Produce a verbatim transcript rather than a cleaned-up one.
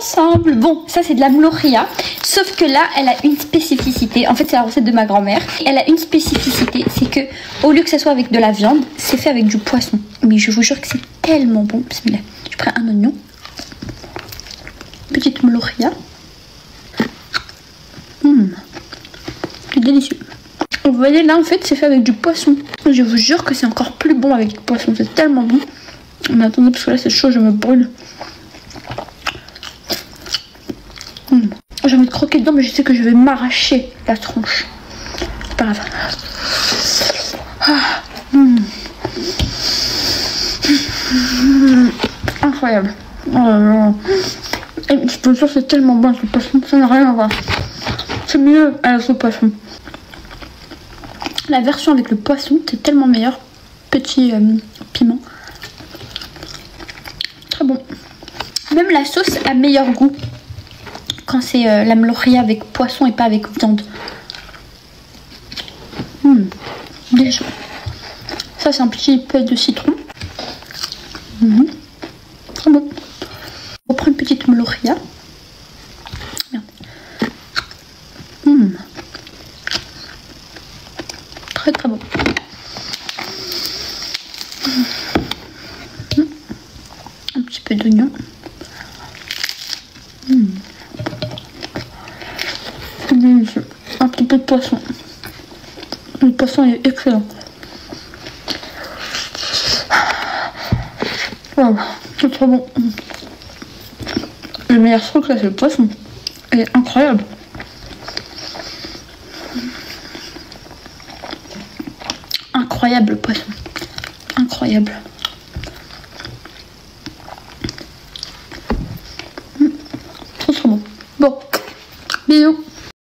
ensemble. Bon, ça c'est de la mloria. Sauf que là, elle a une spécificité. En fait, c'est la recette de ma grand-mère. Elle a une spécificité, c'est que au lieu que ça soit avec de la viande, c'est fait avec du poisson. Mais je vous jure que c'est tellement bon. Bismillah. Je prends un oignon. Petite mloria. Hum, c'est délicieux. Vous voyez là, en fait, c'est fait avec du poisson. Je vous jure que c'est encore plus bon avec du poisson. C'est tellement bon. Mais attendez, parce que là, c'est chaud, je me brûle. Hum. J'ai envie de croquer dedans, mais je sais que je vais m'arracher la tronche. C'est pas grave. Ah. Hum. Hum. Incroyable. Oh là là. Et je peux vous dire, c'est tellement bon ce poisson, ça n'a rien à voir. C'est mieux à ce poisson. La version avec le poisson, c'est tellement meilleur. Petit euh, piment. Très bon. Même la sauce a meilleur goût quand c'est euh, la mloria avec poisson et pas avec viande. Mmh. Déjà. Ça, c'est un petit peu de citron. Mmh. Très bon. On prend une petite mloria. Merde. Mmh. Très très bon. Mmh. Un petit peu d'oignon. Mmh. C'est délicieux. Un petit peu de poisson. Le poisson est excellent. Wow, c'est trop bon. Le meilleur truc là, c'est le poisson. Il est incroyable. Incroyable le poisson. Incroyable. Mmh. Trop trop bon. Bon, bisous.